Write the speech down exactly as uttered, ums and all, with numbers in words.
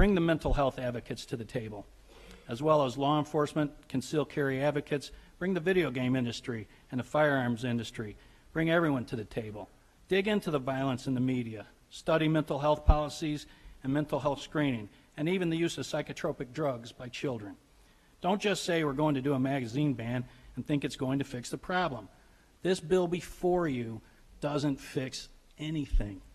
Bring the mental health advocates to the table, as well as law enforcement, concealed carry advocates. Bring the video game industry and the firearms industry. Bring everyone to the table. Dig into the violence in the media. Study mental health policies and mental health screening, and even the use of psychotropic drugs by children. Don't just say we're going to do a magazine ban and think it's going to fix the problem. This bill before you doesn't fix anything.